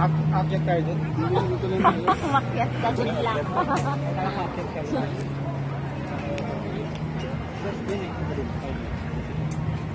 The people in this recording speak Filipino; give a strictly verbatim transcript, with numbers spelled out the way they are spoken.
Ak akyat tayo dun. Umakyat ka dyan lang. Akyat ka lang. Just din eh.